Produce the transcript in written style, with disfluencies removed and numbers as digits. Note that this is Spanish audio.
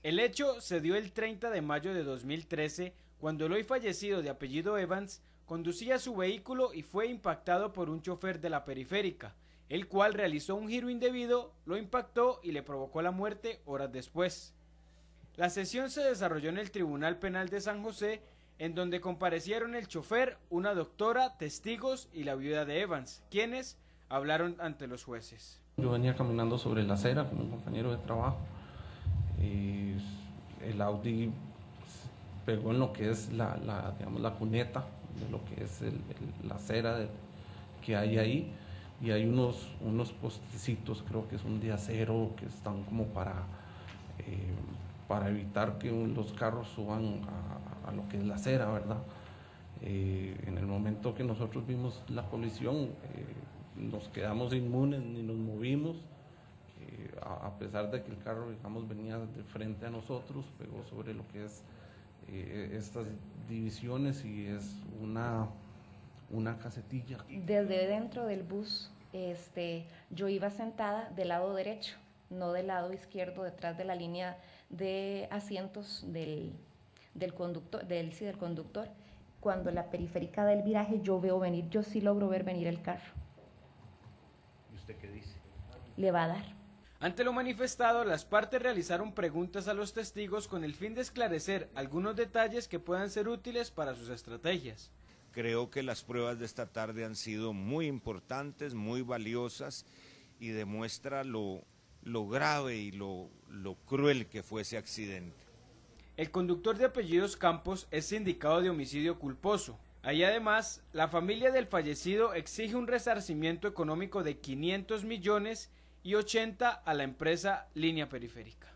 El hecho se dio el 30 de mayo de 2013, cuando el hoy fallecido de apellido Evans conducía su vehículo y fue impactado por un chofer de la periférica, el cual realizó un giro indebido, lo impactó y le provocó la muerte horas después. La sesión se desarrolló en el Tribunal Penal de San José, en donde comparecieron el chofer, una doctora, testigos y la viuda de Evans, quienes hablaron ante los jueces. Yo venía caminando sobre la acera con un compañero de trabajo. El Audi pegó en lo que es digamos, la cuneta de lo que es la acera que hay ahí, y hay unos postecitos, creo que son de acero, que están como para evitar que los carros suban a lo que es la acera, ¿verdad? En el momento que nosotros vimos la colisión, nos quedamos inmunes, ni nos movimos, a pesar de que el carro, digamos, venía de frente a nosotros, pegó sobre lo que es estas divisiones, y es una casetilla. Desde dentro del bus, yo iba sentada del lado derecho, no del lado izquierdo, detrás de la línea de asientos del conductor. Cuando la periférica del viraje yo veo venir, yo sí logro ver venir el carro. ¿Y usted qué dice? Le va a dar. Ante lo manifestado, las partes realizaron preguntas a los testigos con el fin de esclarecer algunos detalles que puedan ser útiles para sus estrategias. Creo que las pruebas de esta tarde han sido muy importantes, muy valiosas, y demuestra lo grave y lo cruel que fue ese accidente. El conductor de apellidos Campos es sindicado de homicidio culposo. Ahí además, la familia del fallecido exige un resarcimiento económico de 500 millones y 80 a la empresa Línea Periférica.